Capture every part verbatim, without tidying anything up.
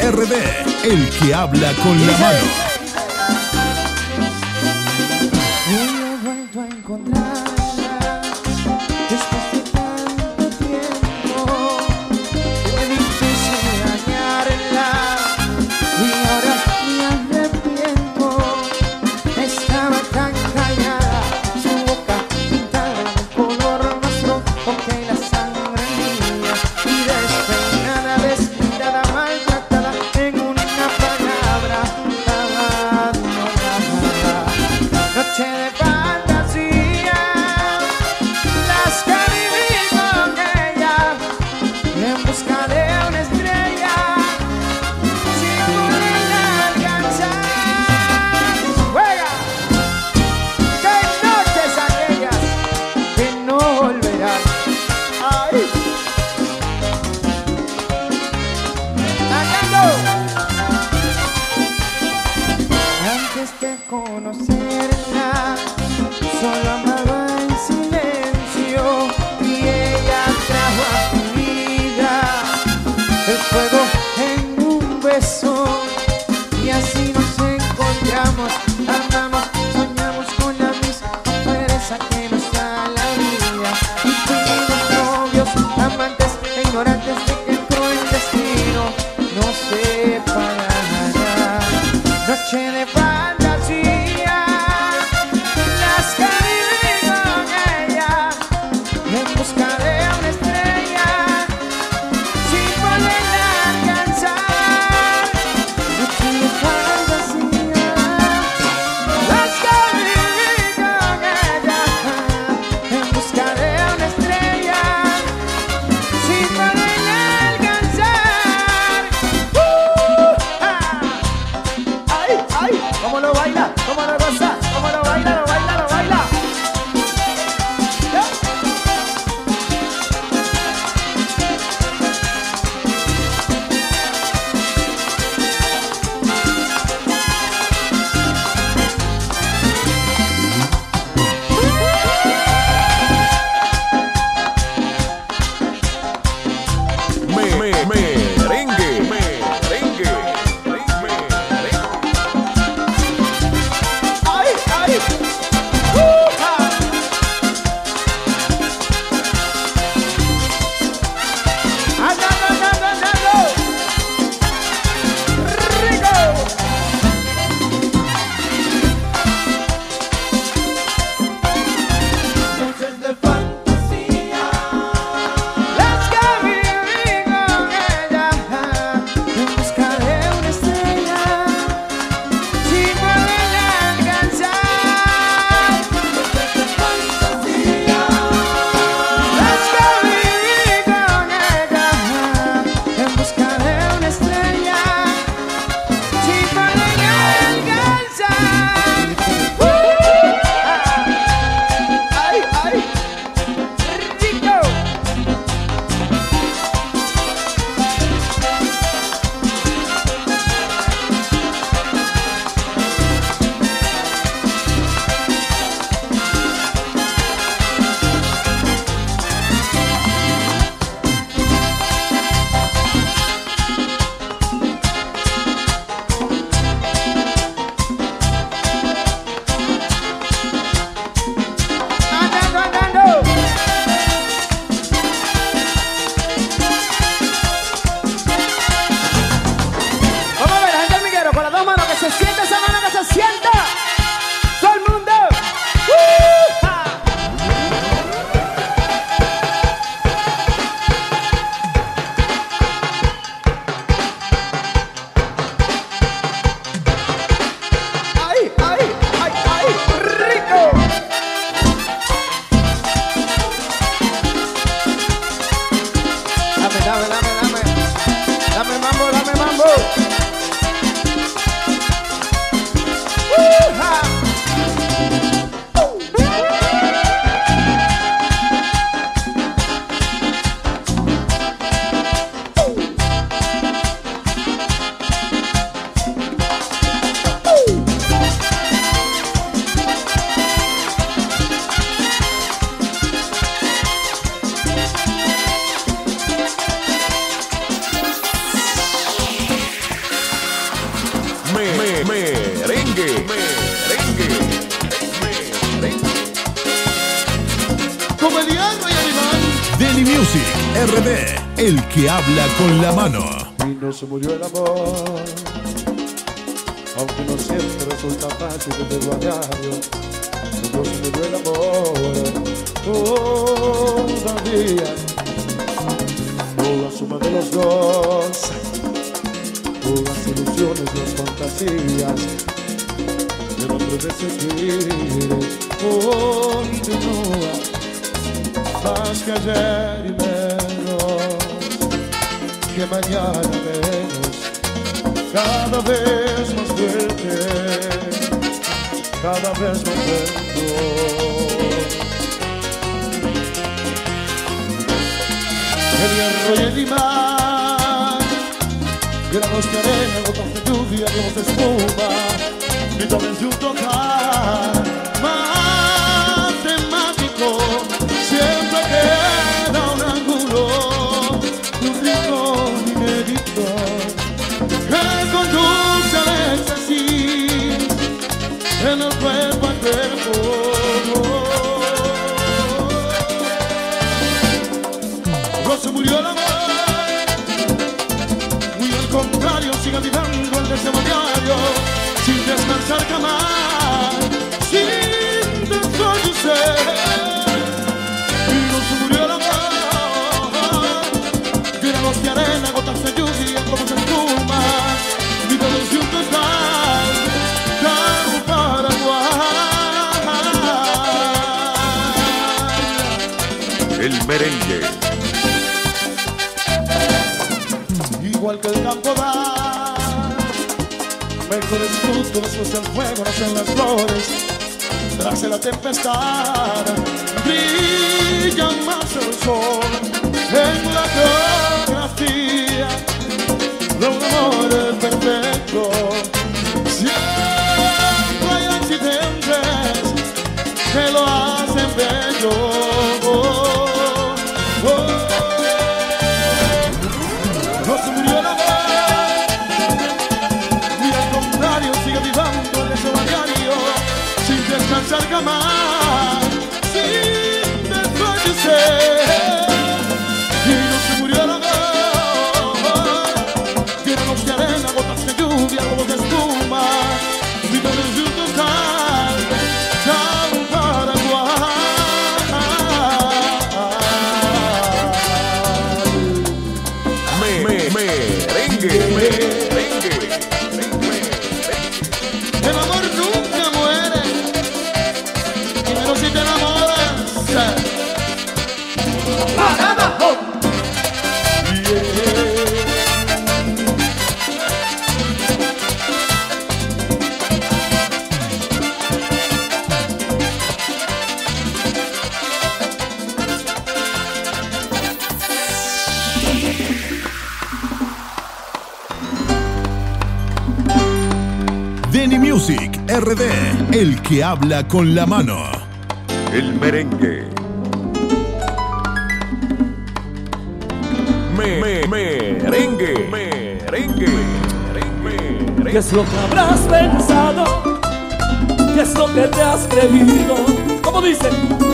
R D, el que habla con la mano. Hoy he vuelto a encontrarla después de tanto tiempo. Fue difícil dañarla y ahora me arrepiento. Estaba tan callada, su boca pintada de color más rojo que la sangre mía, y despeinada, descuidada, maltratada, en una palabra, abandonada. Noche de fantasía, las que viví con ella, en busca de una estrella, sin poderla alcanzar. ¡Juega! ¡Qué noches aquellas que no volverán! ¡Ay! ¡Cantando! Antes de conocerla, solo amaba en silencio, y ella trajo a mi vida el fuego en un beso, y así nos encontramos, amamos, soñamos con la misma fuerza que nos da la vida, y fuimos novios, amantes e ignorantes de que el cruel destino nos separará. Noche de fantasía, las que viví Music R D, el que habla con la mano. Y no se murió el amor, aunque no siempre resulta fácil vivirlo a diario. No se murió el amor todavía. Por la suma de los dos, por las ilusiones, las fantasías, el hombre de seguir continúa más que ayer y menos que mañana menos, cada vez más fuerte, cada vez más lento. El hierro y el imán, granos de arena, gotas de lluvia, globos de espuma, vítores de un tocar matemático. Siempre queda un ángulo, un rincón inédito que conduce al éxtasis en el cuerpo al cuerpo. No se murió el amor, muy al contrario, sigue viviendo el deseo diario, sin descansar jamás, sin desfallecer. De arena, gotas de lluvia, como se espuma, vida de un total, caro Paraguay. El merengue. Igual que el campo da mejores frutos después del fuego, nacen las flores, tras la tempestad brilla más el sol en la geografía de un amor perfecto. Siempre hay accidentes que lo hacen bello. Oh, oh, oh. No se murió el amor, ni al contrario, sigue vivando el deseo diario, sin descansar jamás, sin desfallecer. Y no se murió el amor, granos de arena, gotas de lluvia, globos de espuma, vida de un total, tan Paraguay. Me, me, merengue, merengue, merengue. El amor nunca muere, y menos si te enamoras. ¡Parada! ¡Oh! Denny Music R D, el que habla con la mano. El merengue. Me, me, merengue, merengue, merengue. ¿Qué es lo que habrás pensado? ¿Qué es lo que te has creído? ¿Cómo dice?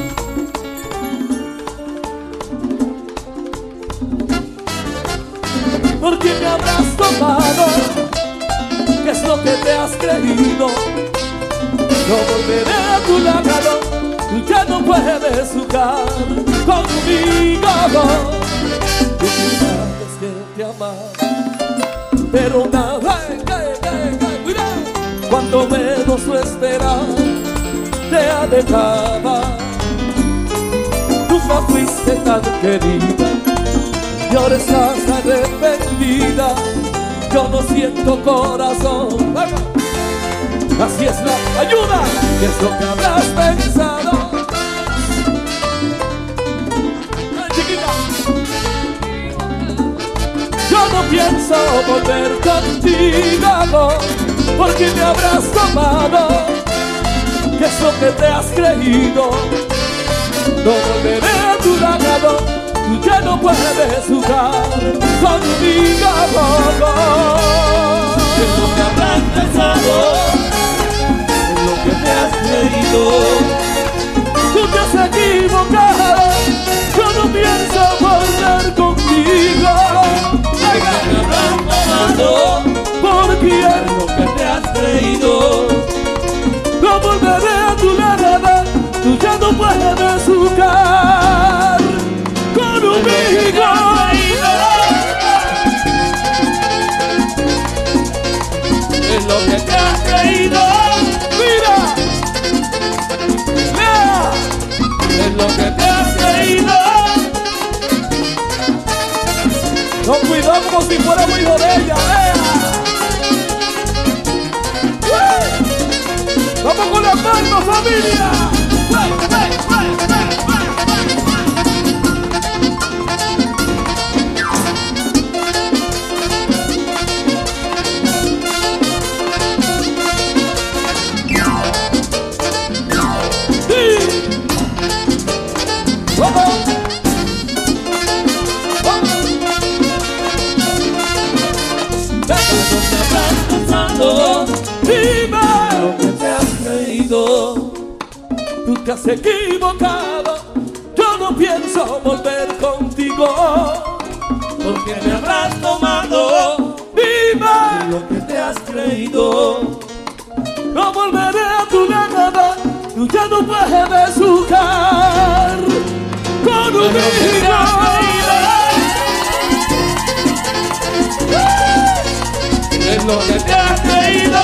¿Por qué me habrás tomado? ¿Qué es lo que te has creído? No volveré a tu lado, tú ya no puedes jugar conmigo. Tú sabes que te amaba, pero nada, hey, hey, hey, hey, cuidado, cuando menos lo esperas, te alejaba. Tú no fuiste tan querida y ahora estás arrepentida. Yo no siento corazón. Así es la ayuda. ¿Qué es lo que habrás pensado? Ay, chiquita. Yo no pienso volver contigo, porque me habrás tomado. ¿Qué es lo que te has creído? No volveré a tu lado, tú ya no puedes jugar conmigo. ¿Qué es lo que habrás pensado? Es lo que te has creído. Tú te has equivocado. Yo no pienso volver transformado. ¿Por quién? Lo que te has creído. No volveré a tu lado, tú ya no puedes jugar conmigo. Es lo que te has creído. Mira, lea, es lo que te has creído. No, cuidado como si fuera muy hijo de ella, lea. ¡Vamos con las manos, familia! ¡Wey, wey, wey, wey, sí. ¡Vamos! ¡Vamos! ¡Dime! Tú te has equivocado, yo no pienso volver contigo, porque me habrás tomado. Dime lo que te has creído. No volveré a tu lado, tú ya no puedes jugar conmigo. Es lo que te has creído.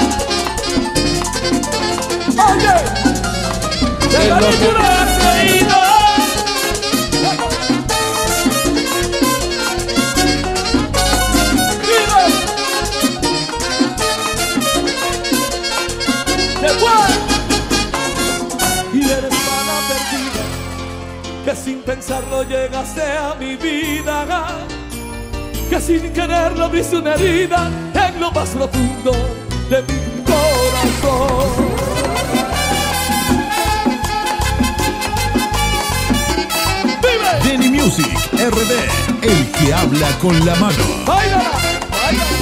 Oye, es lo que te has creído. Dime. Se fue. Y eres mala perdida, que sin pensarlo llegaste a mi vida, que sin quererlo viste una herida en lo más profundo de mi corazón. Denny Music R D, el que habla con la mano. ¡Báilala! ¡Báilala!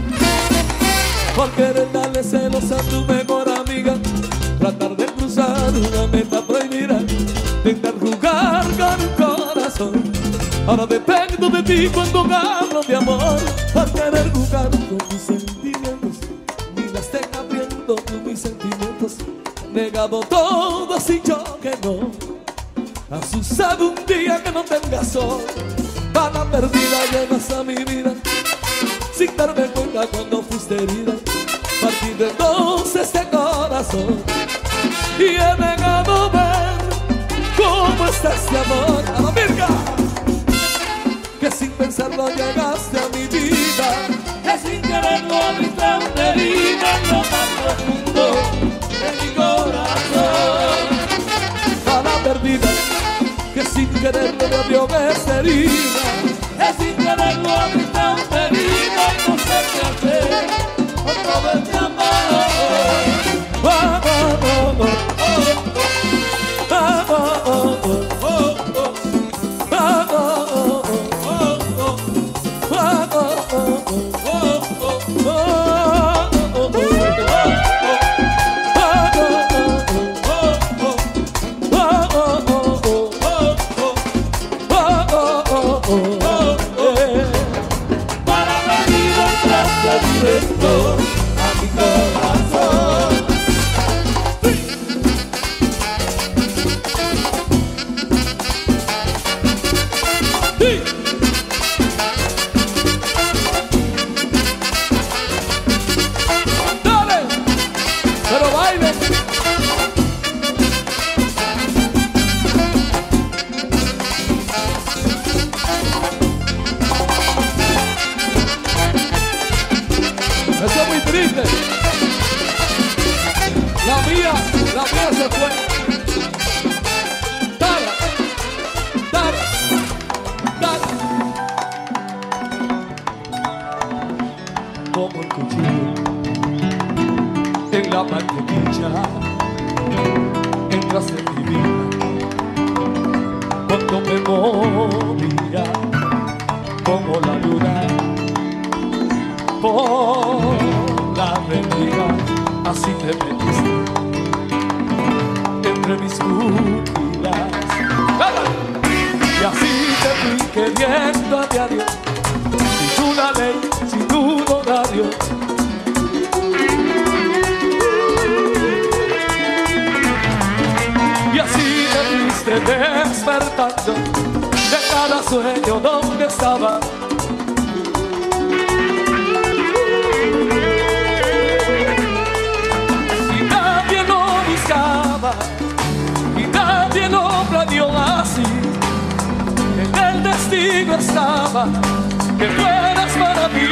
Por querer darle celos a tu mejor amiga, tratar de cruzar una meta prohibida, intentar jugar con el corazón. Ahora dependo de ti cuando hablo de amor, por querer jugar con tus sentimientos, ni las tenga viendo tú mis sentimientos. Negado todo así yo que no. Asusado un día que no tenga sol, bala perdida llegas a mi vida, sin darme cuenta cuando fuiste herida. Partí de dos este corazón y he negado ver cómo está este amor. A la virga, que sin pensarlo llegaste a mi vida, que sin quererlo abriste una herida en lo más profundo de mi corazón. Bala perdida, que sin quererlo me abrió esta herida, que sin quererlo abriste una herida y no sé qué hacer, otra vez te amar. Oh, oh, oh, oh, oh, oh, oh, oh, oh. Y así te fui queriendo a diario, sin una ley, sin un horario. Y así me fuiste despertando de cada sueño donde estaba. Y nadie lo buscaba, y nadie lo planeó así. En el destino estaba que fueras para mí.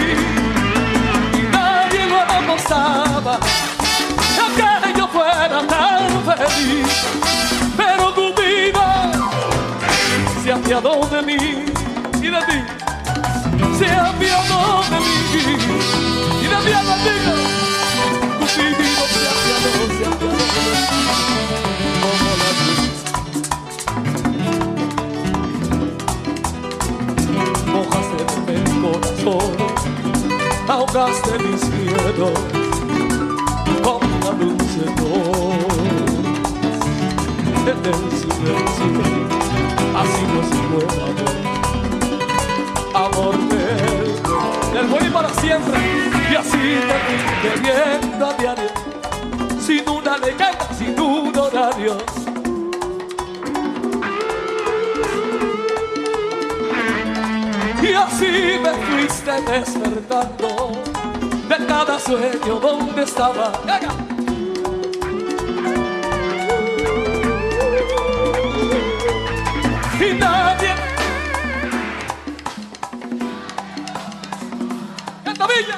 Y nadie lo apostaba a que yo fuera tan feliz. Pero tu vida se apiadó de mí y de ti. Se apiadó de mí y de mi alma diga. Cupido se apiadó, se apiadó de mí. Como las luces mojaste mi corazón, ahogaste mis miedos con la luz de Dios. En el silencio, así no se puede amor, amor del, del bueno y para siempre. Y así te fui viendo a diario, sin una leyenda, sin un horario. Y así me fuiste despertando de cada sueño donde estaba. Y nadie ¡esta villa!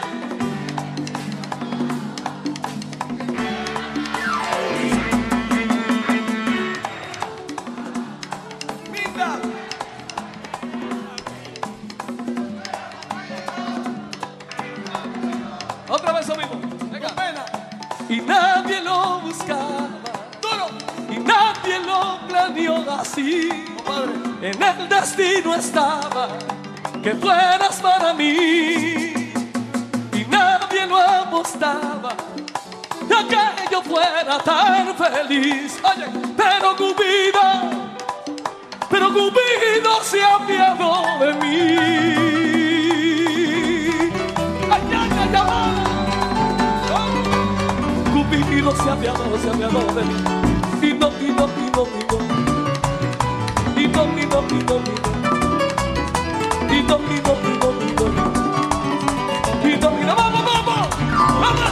¡Linda! Otra vez lo mismo. Venga, pena. Y nadie lo buscaba, duro, y nadie lo planeó así. En el destino estaba que fueras para mí. Y nadie lo apostaba a que yo fuera tan feliz. Oye, pero Cupido, pero Cupido se apiadó de mí. Ay, ay, ay, ay. Cupido se apiadó, se apiadó de mí. Y no, y no, y no, y no. Y no, y no, y no, y no. Y no, y no, y no, y no. Y no, y no, vamos, vamos, vamos.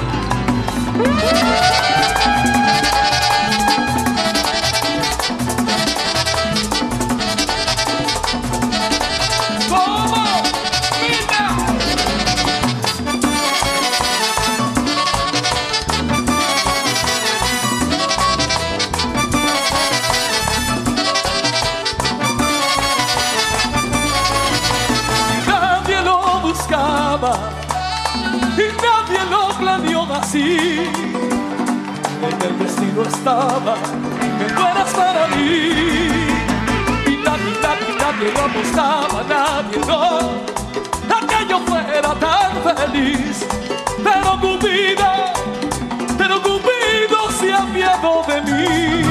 ¿Cómo? ¡Mira! Y nadie lo planeó así. En el destino estaba que tú eras para mí. Y nadie, nadie, nadie lo apostaba, nadie no, a que yo fuera tan feliz. Pero Cupido, pero Cupido se apiadó de mí.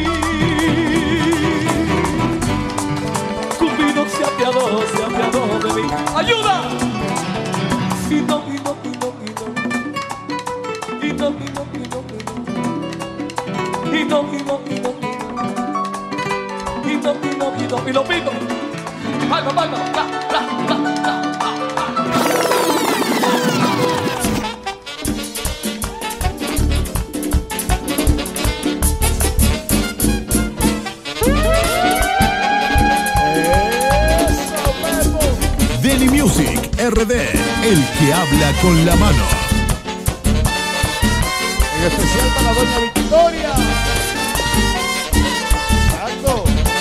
Cupido se apiadó, se apiadó de mí. ¡Ayuda! Y no, y no, y no, y no. Y no, y no, y no, y no. Y no, y no, y no, y no. Y no, y no, y no, y lo pido. Palma, palma, la, la, la, la, la. Deli Music R D, el que habla con la mano. En especial para doña Victoria. Exacto.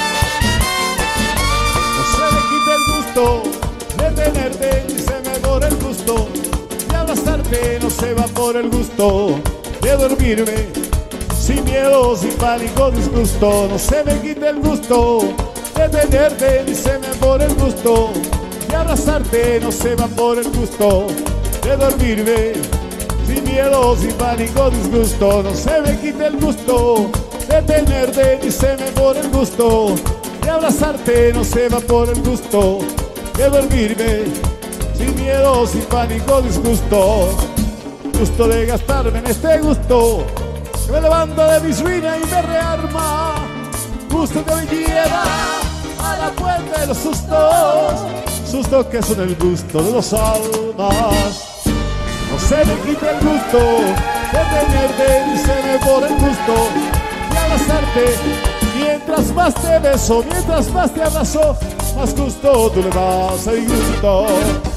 No se me quita el gusto de tenerte, ni se me borra el gusto de abrazarte. No se va por el gusto de dormirme sin miedo, sin pánico, disgusto. No se me quita el gusto de tenerte, ni se me borra el gusto de abrazarte. No se va por el gusto de dormirme sin miedo, sin pánico, disgusto. No se me quita el gusto de tenerte, ni se me por el gusto de abrazarte. No se va por el gusto de dormirme sin miedo, sin pánico, disgusto. Gusto de gastarme en este gusto, que me levanta de mi sueño y me rearma. Gusto que me lleva a la puerta de los sustos, sustos que son el gusto de los almas. No se me quita el gusto de tenerte, ni se me borra el gusto de abrazarte. Mientras más te beso, mientras más te abrazo, más gusto tú le das al gusto.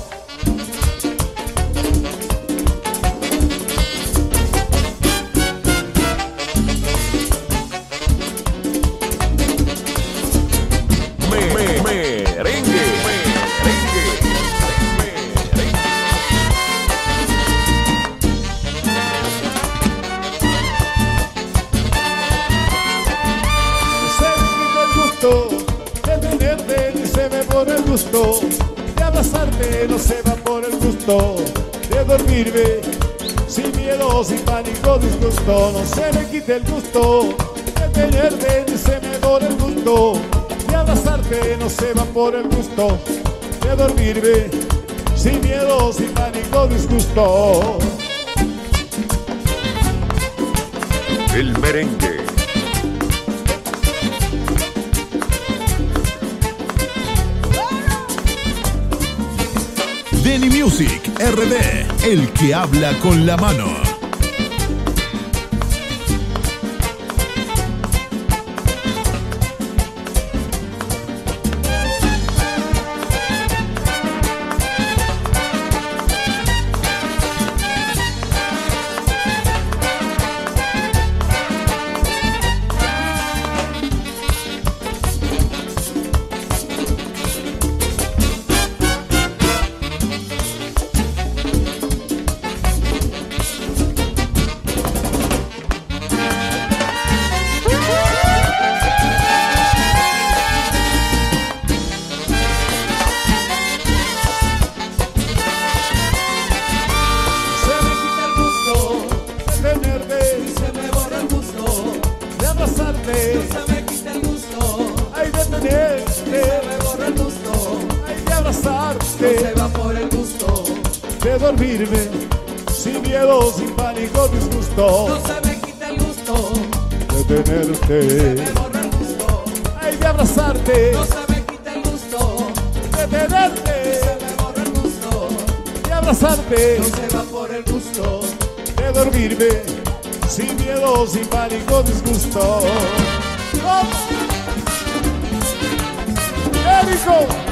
De tenerte ni se me pone el gusto de abrazarte, no se va por el gusto de dormirme sin miedo, sin pánico, disgusto. No se me quite el gusto de tenerte ni se me pone el gusto de abrazarte, no se va por el gusto de dormirme sin miedo, sin pánico, disgusto. El merengue. Denny Music R D, el que habla con la mano. No se me quita el gusto, ay de tenerte, se me borra el gusto, ay de abrazarte, no se va por el gusto, de dormirme, sin miedo, sin pánico, disgusto. No se me quita el gusto, de tenerte, se me borra el gusto, ay de abrazarte, no se me quita el gusto, de tenerte, se me borra el gusto, de abrazarte, no se va por el gusto, de dormirme, sin miedo, sin pánico, disgusto. ¡Vamos! ¡Érico!